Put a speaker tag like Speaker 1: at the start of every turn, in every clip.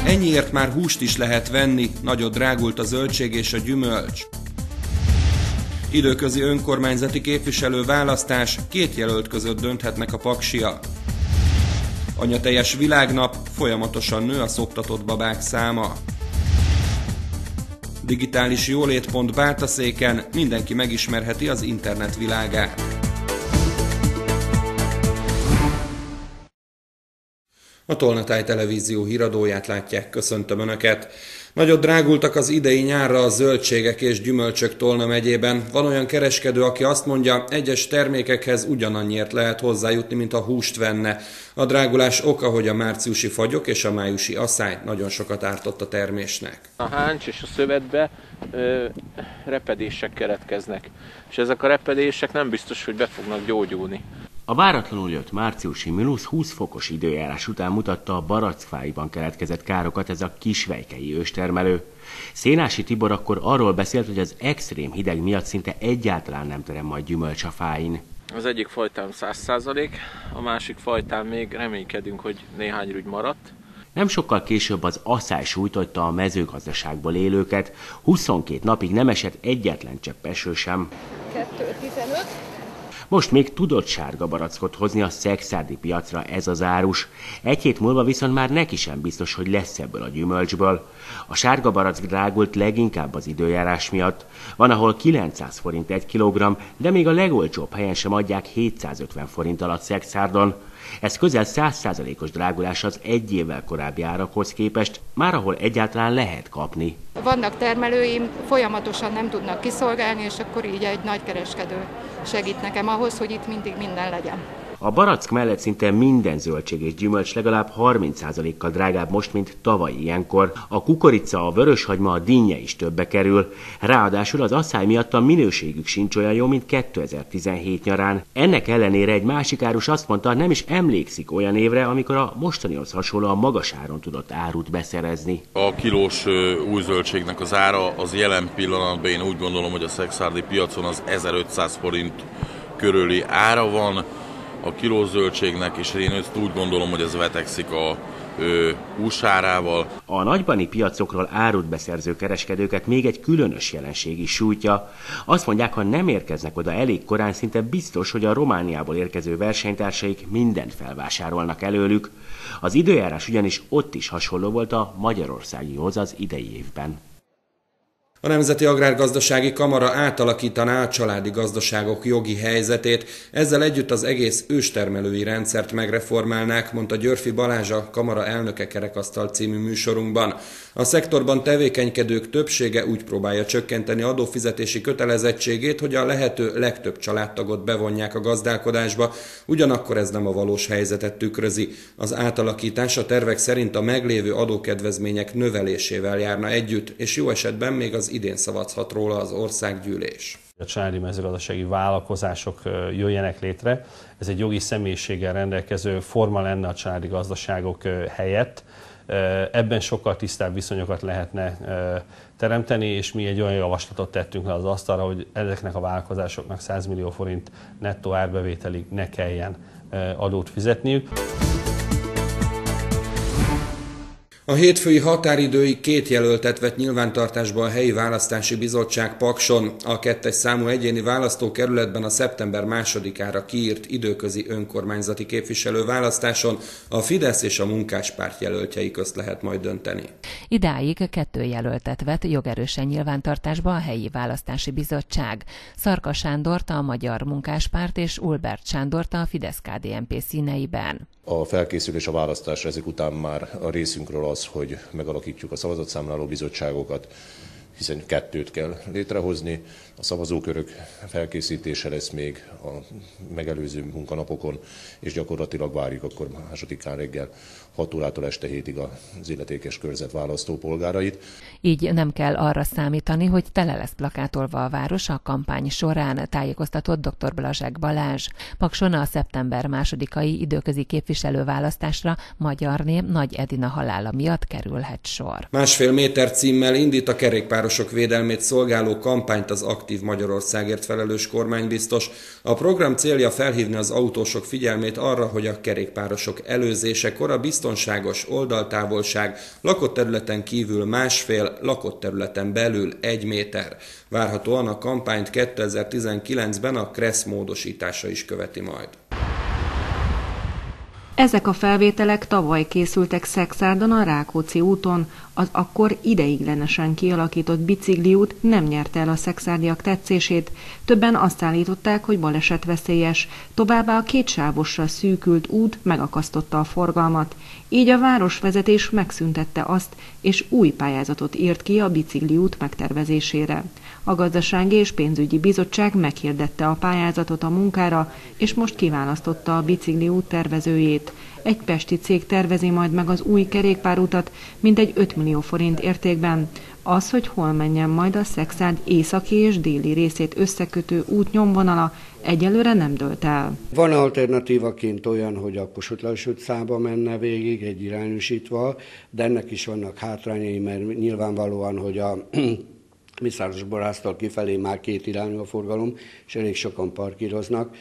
Speaker 1: Ennyiért már húst is lehet venni, nagyot drágult a zöldség és a gyümölcs. Időközi önkormányzati képviselő választás, 2 jelölt között dönthetnek a paksiak. Anyateljes világnap, folyamatosan nő a szoptatott babák száma. Digitális jólét. Bátaszéken, mindenki megismerheti az internet világát. A Tolnatáj televízió híradóját látják, köszöntöm Önöket! Nagyot drágultak az idei nyárra a zöldségek és gyümölcsök Tolna megyében. Van olyan kereskedő, aki azt mondja, egyes termékekhez ugyanannyiért lehet hozzájutni, mint a húst venne. A drágulás oka, hogy a márciusi fagyok és a májusi aszály nagyon sokat ártott a termésnek.
Speaker 2: A háncs és a szövetbe repedések keletkeznek, és ezek a repedések nem biztos, hogy be fognak gyógyulni.
Speaker 3: A váratlanul jött márciusi -20 fokos időjárás után mutatta a barackfáiban keletkezett károkat ez a kisvejkei őstermelő. Szénási Tibor akkor arról beszélt, hogy az extrém hideg miatt szinte egyáltalán nem terem majd gyümölcs a fáin.
Speaker 2: Az egyik fajtán 100%, a másik fajtán még reménykedünk, hogy néhány rügy maradt.
Speaker 3: Nem sokkal később az aszály sújtotta a mezőgazdaságból élőket, 22 napig nem esett egyetlen csepp eső sem.
Speaker 4: 2,15.
Speaker 3: Most még tudott sárga barackot hozni a szekszárdi piacra ez az árus. Egy hét múlva viszont már neki sem biztos, hogy lesz ebből a gyümölcsből. A sárga barack drágult leginkább az időjárás miatt. Van, ahol 900 forint 1 kilogramm, de még a legolcsóbb helyen sem adják 750 forint alatt Szekszárdon. Ez közel 100%-os drágulás az egy évvel korábbi árakhoz képest, már ahol egyáltalán lehet kapni.
Speaker 4: Vannak termelőim, folyamatosan nem tudnak kiszolgálni, és akkor így egy nagykereskedő segít nekem ahhoz, hogy itt mindig minden legyen.
Speaker 3: A barack mellett szinte minden zöldség és gyümölcs legalább 30%-kal drágább most, mint tavaly ilyenkor. A kukorica, a vöröshagyma, a dinnye is többe kerül. Ráadásul az aszály miatt a minőségük sincs olyan jó, mint 2017 nyarán. Ennek ellenére egy másik árus azt mondta, nem is emlékszik olyan évre, amikor a mostanihoz hasonlóan magas áron tudott árut beszerezni.
Speaker 5: A kilós új zöldségnek az ára az jelen pillanatban én úgy gondolom, hogy a szekszárdi piacon az 1500 forint körüli ára van a kilós zöldségnek, és én ezt úgy gondolom, hogy ez vetekszik a húsárával.
Speaker 3: A nagybani piacokról árut beszerző kereskedőket még egy különös jelenség is sújtja. Azt mondják, ha nem érkeznek oda elég korán, szinte biztos, hogy a Romániából érkező versenytársaik mindent felvásárolnak előlük. Az időjárás ugyanis ott is hasonló volt a magyarországihoz az idei évben.
Speaker 1: A Nemzeti Agrárgazdasági Kamara átalakítaná a családi gazdaságok jogi helyzetét, ezzel együtt az egész őstermelői rendszert megreformálnák, mondta Györfi Balázs, a Kamara elnöke Kerekasztal című műsorunkban. A szektorban tevékenykedők többsége úgy próbálja csökkenteni adófizetési kötelezettségét, hogy a lehető legtöbb családtagot bevonják a gazdálkodásba, ugyanakkor ez nem a valós helyzetet tükrözi. Az átalakítás a tervek szerint a meglévő adókedvezmények növelésével járna együtt, és jó esetben még az idén szavazhat róla az országgyűlés.
Speaker 6: A családi mezőgazdasági vállalkozások jöjjenek létre. Ez egy jogi személyiséggel rendelkező forma lenne a családi gazdaságok helyett. Ebben sokkal tisztább viszonyokat lehetne teremteni, és mi egy olyan javaslatot tettünk le az asztalra, hogy ezeknek a vállalkozásoknak 100 millió forint nettó árbevételig ne kelljen adót fizetniük.
Speaker 1: A hétfői határidőig 2 jelöltet vett nyilvántartásba a helyi választási bizottság Pakson. A 2-es számú egyéni választókerületben a szeptember 2-ára kiírt időközi önkormányzati képviselő választáson a Fidesz és a Munkáspárt jelöltjei közt lehet majd dönteni.
Speaker 7: Idáig 2 jelöltet vett jogerősen nyilvántartásba a helyi választási bizottság. Szarka Sándort a Magyar Munkáspárt és Ulbert Sándort a Fidesz-KDNP színeiben.
Speaker 8: A felkészülés a választásra ezek után már a részünkről az, hogy megalakítjuk a szavazatszámláló bizottságokat, hiszen 2 kell létrehozni. A szavazókörök felkészítése lesz még a megelőző munkanapokon, és gyakorlatilag várjuk akkor 2-án reggel 6 órától este 7-ig az illetékes körzet választópolgárait.
Speaker 7: Így nem kell arra számítani, hogy tele lesz plakátolva a város a kampány során, tájékoztatott dr. Blazsek Balázs. Pakson a szeptember 2-ai időközi képviselőválasztásra magyar név Nagy Edina halála miatt kerülhet sor.
Speaker 1: 1,5 méter címmel indít a kerékpárosok védelmét szolgáló kampányt az Aktív Magyarországért felelős kormánybiztos. A program célja felhívni az autósok figyelmét arra, hogy a kerékpárosok előzésekor a biztonságos oldaltávolság lakott területen kívül 1,5, lakott területen belül 1 méter. Várhatóan a kampányt 2019-ben a KRESZ módosítása is követi majd.
Speaker 9: Ezek a felvételek tavaly készültek Szekszárdon a Rákóczi úton. Az akkor ideiglenesen kialakított bicikliút nem nyerte el a szekszárdiak tetszését. Többen azt állították, hogy balesetveszélyes. Továbbá a kétsávosra szűkült út megakasztotta a forgalmat. Így a városvezetés megszüntette azt, és új pályázatot írt ki a bicikliút megtervezésére. A Gazdasági és Pénzügyi Bizottság meghirdette a pályázatot a munkára, és most kiválasztotta a bicikliút tervezőjét. Egy pesti cég tervezi majd meg az új kerékpárutat, mintegy 5 millió forint értékben. Az, hogy hol menjen majd a Szekszárd északi és déli részét összekötő út nyomvonala, egyelőre nem dőlt el.
Speaker 10: Van alternatívaként olyan, hogy a Kossuth Lajos utcába menne végig egyirányosítva, de ennek is vannak hátrányai, mert nyilvánvalóan, hogy a Mészáros Borásztól kifelé már 2 irányú a forgalom, és elég sokan parkíroznak.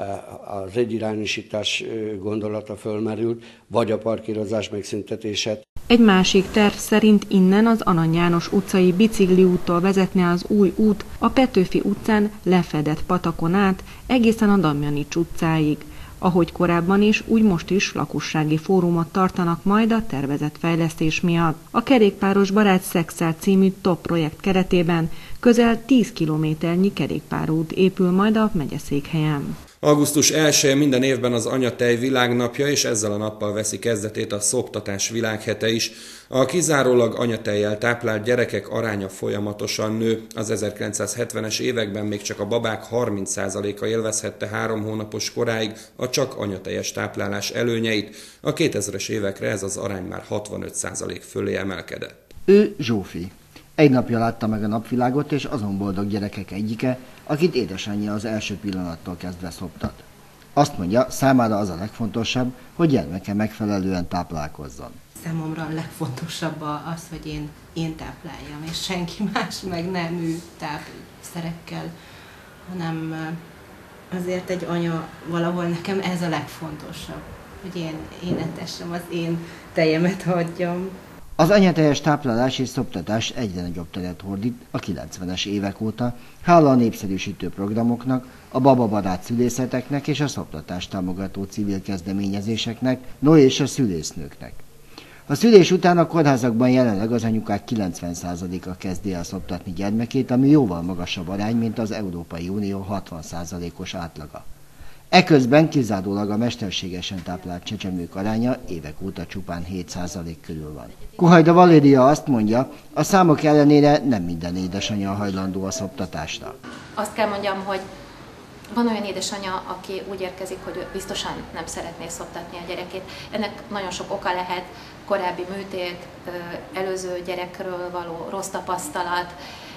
Speaker 10: Az egyirányosítás gondolata fölmerült, vagy a parkírozás megszüntetése.
Speaker 9: Egy másik terv szerint innen az Arany János utcai bicikliúttól vezetne az új út a Petőfi utcán lefedett patakon át egészen a Damjanics utcáig. Ahogy korábban is, úgy most is lakossági fórumot tartanak majd a tervezett fejlesztés miatt. A Kerékpáros Barát Szekszárd című TOP projekt keretében közel 10 kilométernyi kerékpárút épül majd a megyeszékhelyen.
Speaker 1: Augusztus 1-e minden évben az Anyatej világnapja, és ezzel a nappal veszi kezdetét a Szoptatás világhete is. A kizárólag anyatejjel táplált gyerekek aránya folyamatosan nő. Az 1970-es években még csak a babák 30%-a élvezhette 3 hónapos koráig a csak anyatejes táplálás előnyeit. A 2000-es évekre ez az arány már 65% fölé emelkedett.
Speaker 11: Ő Zsófi. Egy napja látta meg a napvilágot, és azon boldog gyerekek egyike, akit édesanyja az első pillanattól kezdve szoptat. Azt mondja, számára az a legfontosabb, hogy gyermeke megfelelően táplálkozzon.
Speaker 12: Számomra a legfontosabb az, hogy én tápláljam, és senki más meg nem ő tápszerekkel, hanem azért egy anya valahol nekem ez a legfontosabb, hogy én etessem, az én tejemet hagyjam.
Speaker 11: Az anyatejes táplálás és szoptatás egyre nagyobb teret hódít a 90-es évek óta, hála a népszerűsítő programoknak, a bababarát szülészeteknek és a szoptatást támogató civil kezdeményezéseknek, és a szülésznőknek. A szülés után a kórházakban jelenleg az anyukák 90%-a kezdi el szoptatni gyermekét, ami jóval magasabb arány, mint az Európai Unió 60%-os átlaga. Eközben kizárólag a mesterségesen táplált csecsemők aránya évek óta csupán 7% körül van. Kuhajda Valéria azt mondja, a számok ellenére nem minden édesanyja hajlandó a szoptatásra.
Speaker 13: Azt kell mondjam, hogy van olyan édesanyja, aki úgy érkezik, hogy biztosan nem szeretné szoptatni a gyerekét. Ennek nagyon sok oka lehet, korábbi műtét, előző gyerekről való rossz tapasztalat,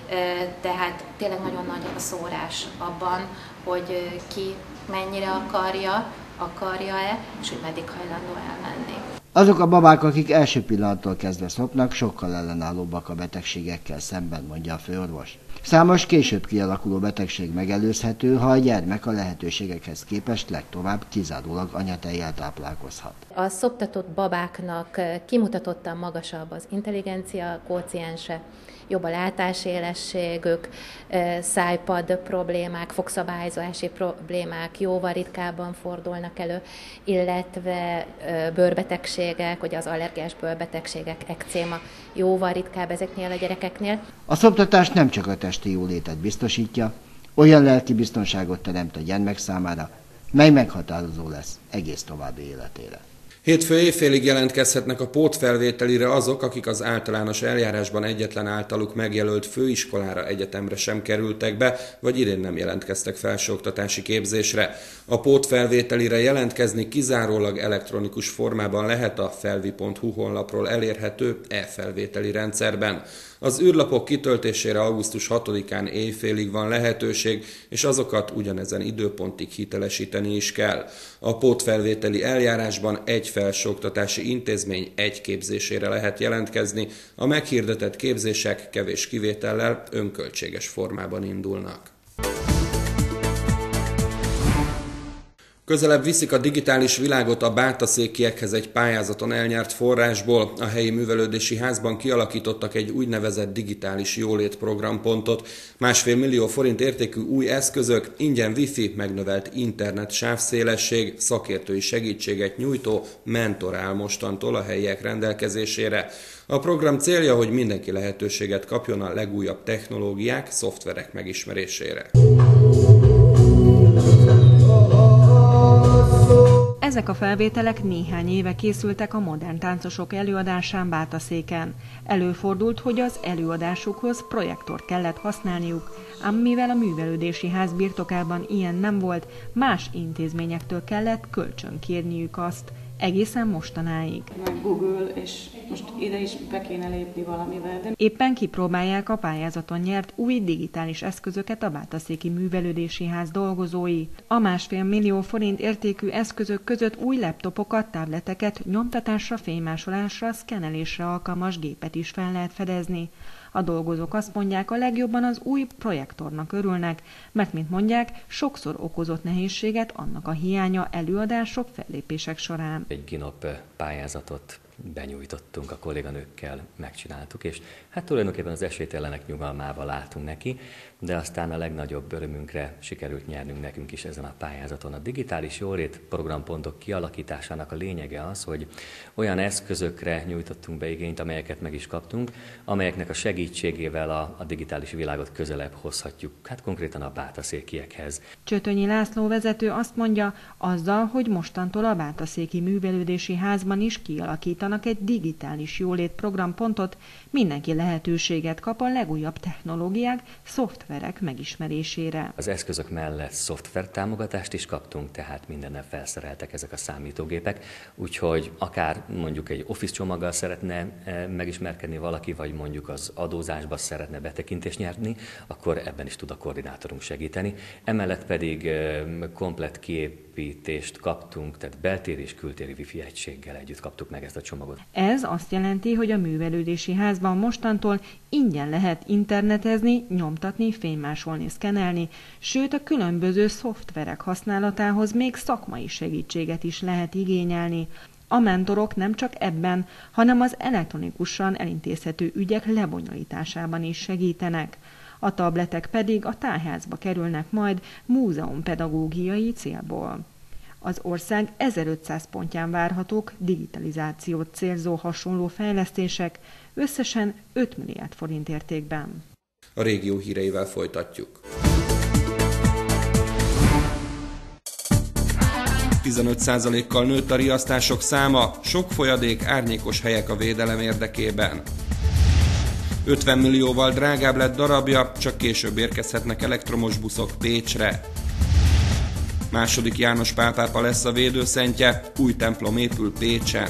Speaker 13: tehát tényleg nagyon nagy a szórás abban, hogy ki mennyire akarja-e, és hogy meddig hajlandó elmenni.
Speaker 11: Azok a babák, akik első pillanattól kezdve szopnak, sokkal ellenállóbbak a betegségekkel szemben, mondja a főorvos. Számos később kialakuló betegség megelőzhető, ha a gyermek a lehetőségekhez képest legtovább kizárólag anyatejjel táplálkozhat.
Speaker 13: A szoptatott babáknak kimutatottan magasabb az intelligencia kvóciense, jobb a látásélességük, szájpad problémák, fogszabályzási problémák jóval ritkábban fordulnak elő, illetve bőrbetegségek, ugye az allergiás bőrbetegségek, ekcéma jóval ritkább ezeknél a gyerekeknél.
Speaker 11: A szoptatás nem csak a testi jólétet biztosítja, olyan lelki biztonságot teremt a gyermek számára, mely meghatározó lesz egész további életére.
Speaker 1: Hétfő éjfélig jelentkezhetnek a pótfelvételire azok, akik az általános eljárásban egyetlen általuk megjelölt főiskolára, egyetemre sem kerültek be, vagy idén nem jelentkeztek felsőoktatási képzésre. A pótfelvételire jelentkezni kizárólag elektronikus formában lehet a felvi.hu honlapról elérhető e-felvételi rendszerben. Az űrlapok kitöltésére augusztus 6-án éjfélig van lehetőség, és azokat ugyanezen időpontig hitelesíteni is kell. A pótfelvételi eljárásban egy felsőoktatási intézmény egy képzésére lehet jelentkezni, a meghirdetett képzések kevés kivétellel önköltséges formában indulnak. Közelebb viszik a digitális világot a bátaszékiekhez egy pályázaton elnyert forrásból. A helyi művelődési házban kialakítottak egy úgynevezett digitális jólét programpontot. 1,5 millió forint értékű új eszközök, ingyen wifi, megnövelt internet sávszélesség, szakértői segítséget nyújtó mentor áll mostantól a helyiek rendelkezésére. A program célja, hogy mindenki lehetőséget kapjon a legújabb technológiák, szoftverek megismerésére.
Speaker 9: Ezek a felvételek néhány éve készültek a modern táncosok előadásán Bátaszéken. Előfordult, hogy az előadásukhoz projektort kellett használniuk, ám mivel a művelődési ház birtokában ilyen nem volt, más intézményektől kellett kölcsön kérniük azt, egészen mostanáig.
Speaker 14: Meg Google, és most ide is be kéne lépni valamivel. De...
Speaker 9: Éppen kipróbálják a pályázaton nyert új digitális eszközöket a Bátaszéki Művelődési Ház dolgozói. A 1,5 millió forint értékű eszközök között új laptopokat, tableteket, nyomtatásra, fénymásolásra, szkennelésre alkalmas gépet is fel lehet fedezni. A dolgozók azt mondják, a legjobban az új projektornak örülnek, mert, mint mondják, sokszor okozott nehézséget annak a hiánya előadások, fellépések során.
Speaker 15: Egy GINOP pályázatot benyújtottunk, a kolléganőkkel megcsináltuk, és hát tulajdonképpen az esélytelenek nyugalmával álltunk neki, de aztán a legnagyobb örömünkre sikerült nyernünk nekünk is ezen a pályázaton. A digitális jólét programpontok kialakításának a lényege az, hogy olyan eszközökre nyújtottunk be igényt, amelyeket meg is kaptunk, amelyeknek a segítségével a digitális világot közelebb hozhatjuk, hát konkrétan a bátaszékiekhez.
Speaker 9: Csötönyi László vezető azt mondja, azzal, hogy mostantól a Bátaszéki Művelődési Házban is kialakítanak egy digitális jólét programpontot, mindenki lehetőséget kap a legújabb technológiák, szoftverek megismerésére.
Speaker 15: Az eszközök mellett szoftver támogatást is kaptunk, tehát mindennel felszereltek ezek a számítógépek, úgyhogy akár mondjuk egy Office csomaggal szeretne megismerkedni valaki, vagy mondjuk az adózásba szeretne betekintést nyerni, akkor ebben is tud a koordinátorunk segíteni. Emellett pedig komplett kiépítést kaptunk, tehát beltéri és kültéri wifi egységgel együtt kaptuk meg ezt a csomagot.
Speaker 9: Ez azt jelenti, hogy a művelődési házban mostantól ingyen lehet internetezni, nyomtatni, fénymásolni, szkennelni, sőt a különböző szoftverek használatához még szakmai segítséget is lehet igényelni. A mentorok nem csak ebben, hanem az elektronikusan elintézhető ügyek lebonyolításában is segítenek. A tabletek pedig a tájházba kerülnek majd múzeumpedagógiai célból. Az ország 1500 pontján várhatók digitalizációt célzó hasonló fejlesztések, összesen 5 milliárd forint értékben.
Speaker 1: A régió híreivel folytatjuk. 15%-kal nőtt a riasztások száma, sok folyadék, árnyékos helyek a védelem érdekében. 50 millióval drágább lett darabja, csak később érkezhetnek elektromos buszok Pécsre. II. János Pál pápa lesz a védőszentje, új templom épül Pécsen.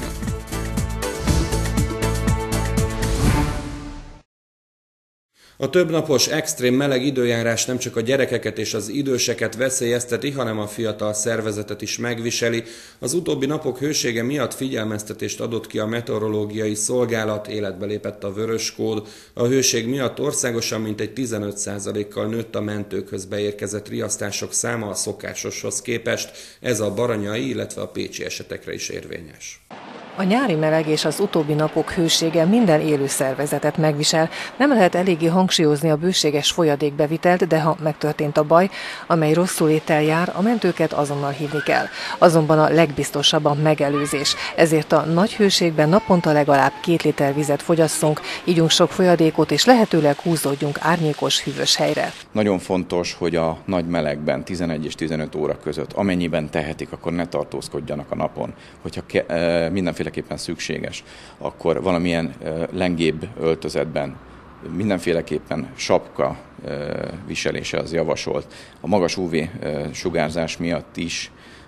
Speaker 1: A többnapos extrém meleg időjárás nem csak a gyerekeket és az időseket veszélyezteti, hanem a fiatal szervezetet is megviseli. Az utóbbi napok hősége miatt figyelmeztetést adott ki a meteorológiai szolgálat, életbe lépett a vöröskód. A hőség miatt országosan mintegy 15%-kal nőtt a mentőkhöz beérkezett riasztások száma a szokásoshoz képest. Ez a baranyai, illetve a pécsi esetekre is érvényes.
Speaker 16: A nyári meleg és az utóbbi napok hősége minden élő szervezetet megvisel. Nem lehet eléggé hangsúlyozni a bőséges folyadékbevitelt, de ha megtörtént a baj, amely rosszul éttel jár, a mentőket azonnal hívni kell. Azonban a legbiztosabb a megelőzés. Ezért a nagy hőségben naponta legalább 2 liter vizet fogyasszunk, ígyunk sok folyadékot és lehetőleg húzódjunk árnyékos, hűvös helyre.
Speaker 17: Nagyon fontos, hogy a nagy melegben 11 és 15 óra között, amennyiben tehetik, akkor ne tartózkodjanak a napon. Hogyha mindenféleképpen szükséges, akkor valamilyen lengébb öltözetben, mindenféleképpen sapka viselése az javasolt. A magas UV sugárzás miatt is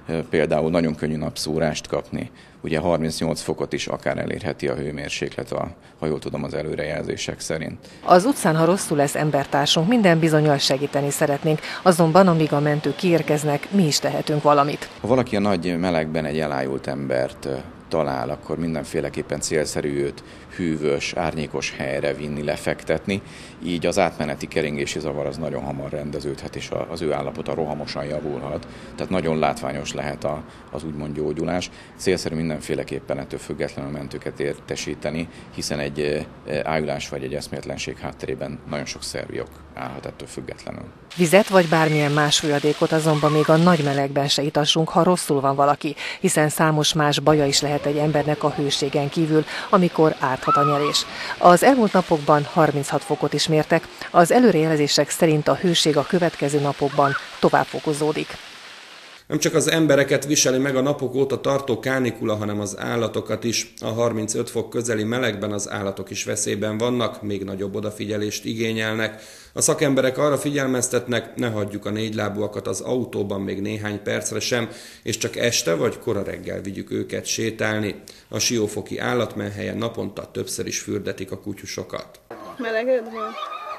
Speaker 17: például nagyon könnyű napszúrást kapni. Ugye 38 fokot is akár elérheti a hőmérséklet, ha jól tudom az előrejelzések szerint.
Speaker 16: Az utcán, ha rosszul lesz embertársunk, minden bizonnyal segíteni szeretnénk, azonban amíg a mentők kiérkeznek, mi is tehetünk valamit.
Speaker 17: Ha valaki a nagy melegben egy elájult embert talál, akkor mindenféleképpen célszerű őt hűvös, árnyékos helyre vinni, lefektetni, így az átmeneti keringési zavar az nagyon hamar rendeződhet, és az ő állapota rohamosan javulhat. Tehát nagyon látványos lehet az úgymond gyógyulás. Célszerű mindenféleképpen ettől függetlenül mentőket értesíteni, hiszen egy ájulás vagy egy eszméletlenség hátterében nagyon sok szervjog állhat ettől függetlenül.
Speaker 16: Vizet vagy bármilyen más folyadékot azonban még a nagy melegben se itassunk, ha rosszul van valaki, hiszen számos más baja is lehet egy embernek a hőségen kívül, amikor árthat a nyelés. Az elmúlt napokban 36 fokot is mértek, az előrejelzések szerint a hőség a következő napokban tovább fokozódik.
Speaker 1: Nem csak az embereket viseli meg a napok óta tartó kánikula, hanem az állatokat is. A 35 fok közeli melegben az állatok is veszélyben vannak, még nagyobb odafigyelést igényelnek. A szakemberek arra figyelmeztetnek, ne hagyjuk a négylábúakat az autóban még néhány percre sem, és csak este vagy kora reggel vigyük őket sétálni. A Siófoki állatmenhelyen naponta többször is fürdetik a kutyusokat.
Speaker 18: Meleged van?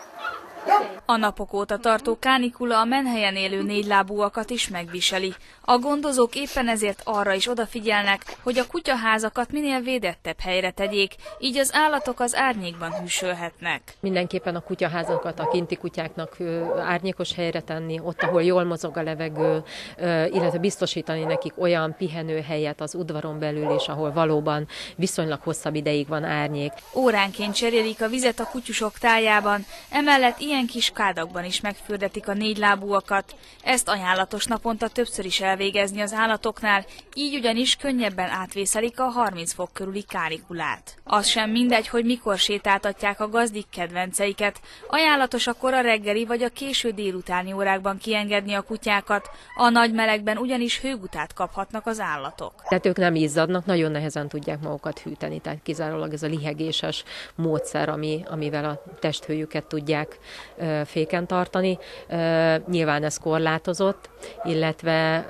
Speaker 18: A napok óta tartó kánikula a menhelyen élő négylábúakat is megviseli. A gondozók éppen ezért arra is odafigyelnek, hogy a kutyaházakat minél védettebb helyre tegyék, így az állatok az árnyékban hűsölhetnek.
Speaker 19: Mindenképpen a kutyaházakat a kinti kutyáknak árnyékos helyre tenni, ott, ahol jól mozog a levegő, illetve biztosítani nekik olyan pihenőhelyet az udvaron belül is, ahol valóban viszonylag hosszabb ideig van árnyék.
Speaker 18: Óránként cserélik a vizet a kutyusok tájában, emellett ilyen kis kádakban is megfürdetik a négylábúakat. Ezt ajánlatos naponta többször is elvégezni az állatoknál, így ugyanis könnyebben átvészelik a 30 fok körüli kánikulát. Az sem mindegy, hogy mikor sétáltatják a gazdik kedvenceiket. Ajánlatos a kora reggeli vagy a késő délutáni órákban kiengedni a kutyákat, a nagy melegben ugyanis hőgutát kaphatnak az állatok.
Speaker 19: Tehát ők nem izzadnak, nagyon nehezen tudják magukat hűteni, tehát kizárólag ez a lihegéses módszer, amivel a testhőjüket tudják féken tartani. Nyilván ez korlátozott, illetve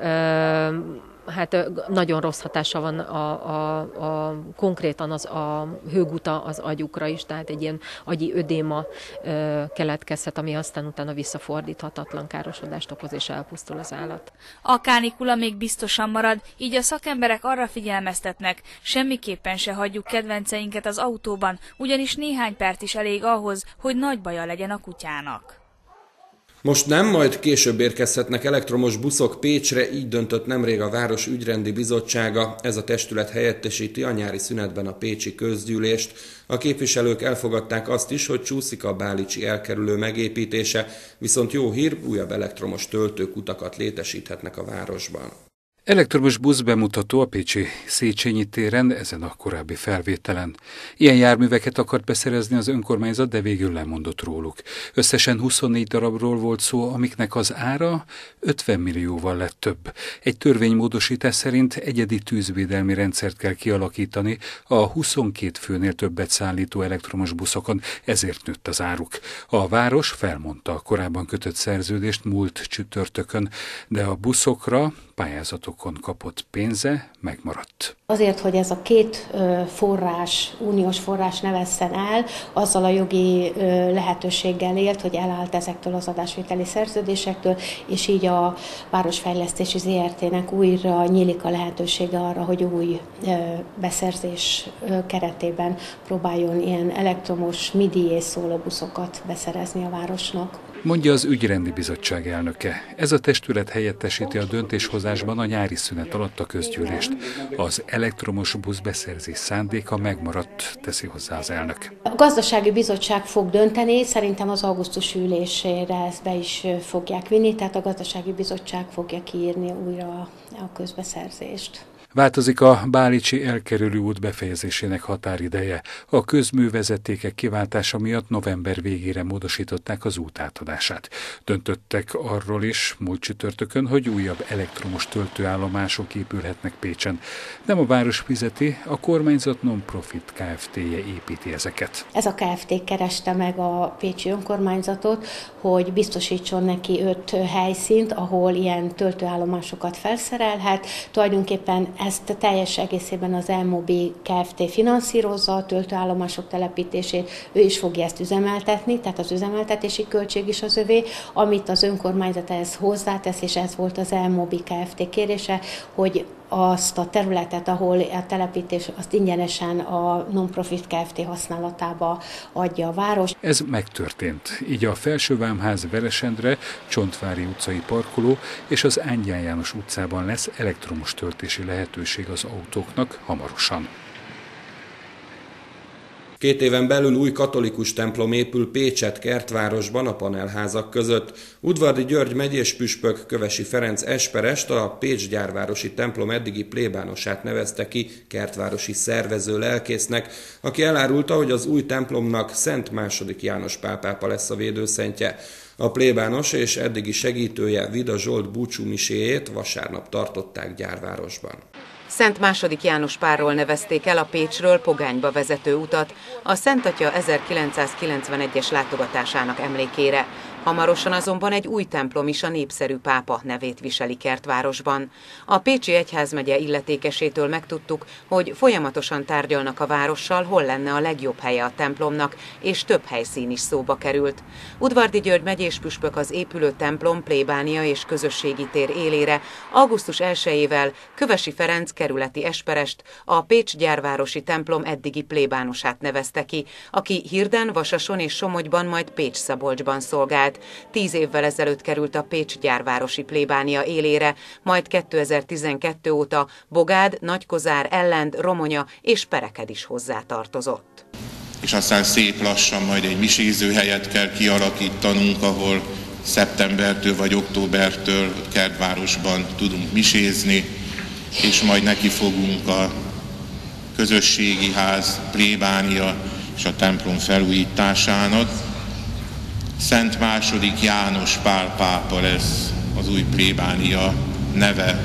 Speaker 19: hát nagyon rossz hatása van konkrétan a hőguta az agyukra is, tehát egy ilyen agyi ödéma keletkezhet, ami aztán utána visszafordíthatatlan károsodást okoz, és elpusztul az állat.
Speaker 18: A kánikula még biztosan marad, így a szakemberek arra figyelmeztetnek, semmiképpen se hagyjuk kedvenceinket az autóban, ugyanis néhány perc is elég ahhoz, hogy nagy baja legyen a kutyának.
Speaker 1: Most nem, majd később érkezhetnek elektromos buszok Pécsre, így döntött nemrég a Város Ügyrendi Bizottsága. Ez a testület helyettesíti a nyári szünetben a pécsi közgyűlést. A képviselők elfogadták azt is, hogy csúszik a bálicsi elkerülő megépítése, viszont jó hír, újabb elektromos töltőkutakat létesíthetnek a városban.
Speaker 20: Elektromos busz bemutató a pécsi Széchenyi téren, ezen a korábbi felvételen. Ilyen járműveket akart beszerezni az önkormányzat, de végül lemondott róluk. Összesen 24 darabról volt szó, amiknek az ára 50 millióval lett több. Egy törvénymódosítás szerint egyedi tűzvédelmi rendszert kell kialakítani a 22 főnél többet szállító elektromos buszokon, ezért nőtt az áruk. A város felmondta a korábban kötött szerződést múlt csütörtökön, de a buszokra pályázatokon kapott pénze megmaradt.
Speaker 21: Azért, hogy ez a két forrás, uniós forrás ne vesszen el, azzal a jogi lehetőséggel élt, hogy elállt ezektől az adásvételi szerződésektől, és így a Városfejlesztési ZRT-nek újra nyílik a lehetősége arra, hogy új beszerzés keretében próbáljon ilyen elektromos midi és szólóbuszokat beszerezni a városnak.
Speaker 20: Mondja az Ügyrendi Bizottság elnöke. Ez a testület helyettesíti a döntéshozásban a nyári szünet alatt a közgyűlést. Az elektromos busz beszerzés szándéka megmaradt, teszi hozzá az elnök.
Speaker 21: A gazdasági bizottság fog dönteni, szerintem az augusztus ülésére ezt be is fogják vinni, tehát a gazdasági bizottság fogja kiírni újra a közbeszerzést.
Speaker 20: Változik a bálicsi elkerülő út befejezésének határideje. A közművezetékek kiváltása miatt november végére módosították az útátadást. fennmaradását. Döntöttek arról is múlt csütörtökön, hogy újabb elektromos töltőállomások épülhetnek Pécsen. Nem a város fizeti, a kormányzat non-profit Kft-je építi ezeket.
Speaker 21: Ez a Kft. Kereste meg a pécsi önkormányzatot, hogy biztosítson neki 5 helyszínt, ahol ilyen töltőállomásokat felszerelhet. Tulajdonképpen ezt teljes egészében az Elmobi Kft. Finanszírozza a töltőállomások telepítését, ő is fogja ezt üzemeltetni, tehát az üzemeltetési költség is az övé, amit az önkormányzat ehhez hozzátesz, és ez volt az Elmobi Kft. Kérése, hogy azt a területet, ahol a telepítés, azt ingyenesen a non-profit Kft. Használatába adja a város.
Speaker 20: Ez megtörtént. Így a Felsővámház Veresendre, Csontvári utcai parkoló és az Ángyán János utcában lesz elektromos töltési lehetőség az autóknak hamarosan.
Speaker 1: 2 éven belül új katolikus templom épül Pécsett Kertvárosban a panelházak között. Udvardi György megyés püspök Kövesi Ferenc esperest a Pécs gyárvárosi templom eddigi plébánosát nevezte ki kertvárosi szervező lelkésznek, aki elárulta, hogy az új templomnak Szent II. János Pál pápa lesz a védőszentje. A plébános és eddigi segítője Vida Zsolt búcsúmiséjét vasárnap tartották Gyárvárosban.
Speaker 2: Szent II. János Pálról nevezték el a Pécsről Pogányba vezető utat a Szent Atya 1991-es látogatásának emlékére. Hamarosan azonban egy új templom is a népszerű pápa nevét viseli Kertvárosban. A Pécsi Egyházmegye illetékesétől megtudtuk, hogy folyamatosan tárgyalnak a várossal, hol lenne a legjobb helye a templomnak, és több helyszín is szóba került. Udvardi György megyés püspök az épülő templom plébánia és közösségi tér élére augusztus 1-ével Kövesi Ferenc kerületi esperest, a Pécs gyárvárosi templom eddigi plébánosát nevezte ki, aki Hirden, Vasason és Somogyban, majd Pécs-Szabolcsban szolgált. 10 évvel ezelőtt került a Pécs gyárvárosi plébánia élére, majd 2012 óta Bogád, Nagykozár, Ellend, Romonya és Pereked is hozzátartozott.
Speaker 22: És aztán szép lassan majd egy miséző helyet kell kialakítanunk, ahol szeptembertől vagy októbertől Kertvárosban tudunk misézni, és majd neki fogunk a közösségi ház, plébánia és a templom felújításának. Szent II. János Pál pápa lesz az új plébánia neve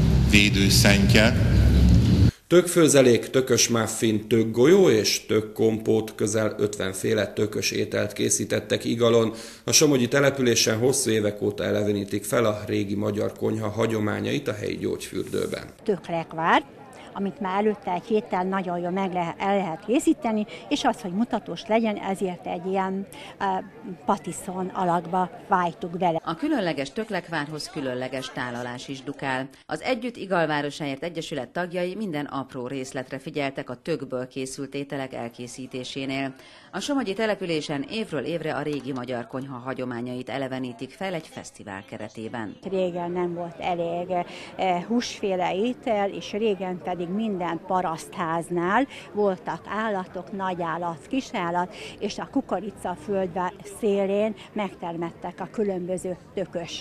Speaker 22: védőszentje.
Speaker 1: Tökfőzelék, tökös muffin, tökgolyó és tökkompót, közel 50 féle tökös ételt készítettek Igalon. A somogyi településen hosszú évek óta elevenítik fel a régi magyar konyha hagyományait a helyi gyógyfürdőben.
Speaker 23: Töklekvár, amit már előtte egy héttel nagyon jól el lehet készíteni, és az, hogy mutatós legyen, ezért egy ilyen patiszon alakba vájtuk bele.
Speaker 24: A különleges töklekvárhoz különleges tálalás is dukál. Az Együtt Igalvárosáért Egyesület tagjai minden apró részletre figyeltek a tökből készült ételek elkészítésénél. A somogyi településen évről évre a régi magyar konyha hagyományait elevenítik fel egy fesztivál keretében.
Speaker 23: Régen nem volt elég húsféle étel, és régen pedig minden parasztháznál voltak állatok, nagy állat, kis állat, és a kukoricaföld szélén megtermettek a különböző tökös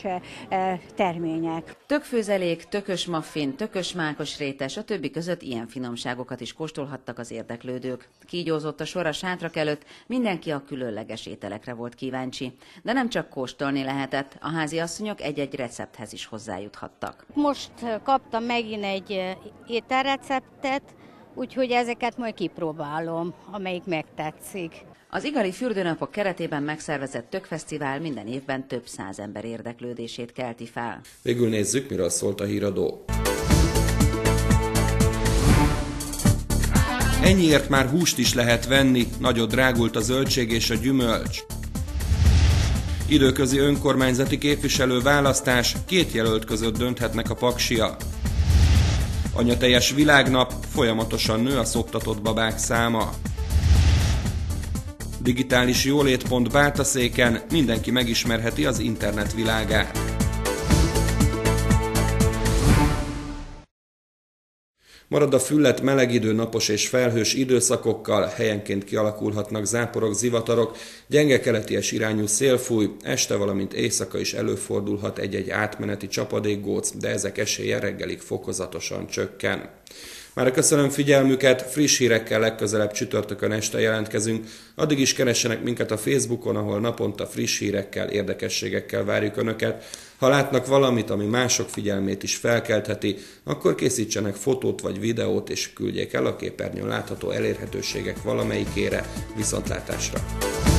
Speaker 23: termények.
Speaker 24: Tökfőzelék, tökös muffin, tökös mákos rétes, a többi között ilyen finomságokat is kóstolhattak az érdeklődők. Kígyózott a sor a sátrak előtt, mindenki a különleges ételekre volt kíváncsi. De nem csak kóstolni lehetett, a háziasszonyok egy-egy recepthez is hozzájuthattak.
Speaker 25: Most kaptam megint egy ételreceptet, úgyhogy ezeket majd kipróbálom, amelyik megtetszik.
Speaker 24: Az igali fürdőnapok keretében megszervezett tökfesztivál minden évben több 100 ember érdeklődését kelti fel.
Speaker 1: Végül nézzük, miről szólt a híradó. Ennyiért már húst is lehet venni, nagyot drágult a zöldség és a gyümölcs. Időközi önkormányzati képviselő választás, 2 jelölt között dönthetnek a paksiak. Anyateljes világnap, folyamatosan nő a szoptatott babák száma. Digitális jólét.hu Bátaszéken mindenki megismerheti az internet világát. Marad a füllet, meleg idő, napos és felhős időszakokkal, helyenként kialakulhatnak záporok, zivatarok, gyenge keleties irányú szél fúj, este valamint éjszaka is előfordulhat egy-egy átmeneti csapadékgóc, de ezek esélye reggelig fokozatosan csökken. Már köszönöm figyelmüket, friss hírekkel legközelebb csütörtökön este jelentkezünk. Addig is keressenek minket a Facebookon, ahol naponta friss hírekkel, érdekességekkel várjuk Önöket. Ha látnak valamit, ami mások figyelmét is felkeltheti, akkor készítsenek fotót vagy videót és küldjék el a képernyőn látható elérhetőségek valamelyikére. Viszontlátásra!